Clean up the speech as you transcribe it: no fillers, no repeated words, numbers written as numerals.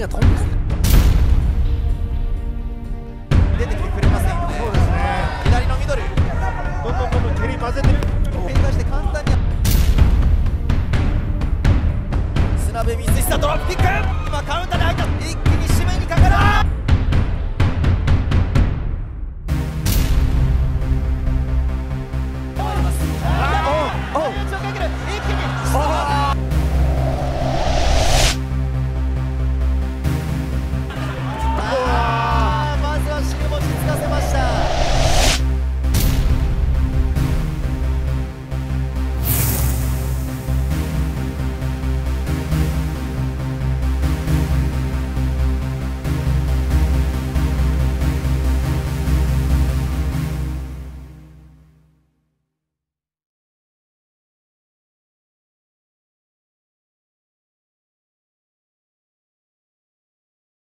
が飛んだ。 出てきてくれませんよね。 そうですね。 左のミドルどんどん蹴り混ぜてる。 変化して簡単に。砂部ミスしたドロップキック。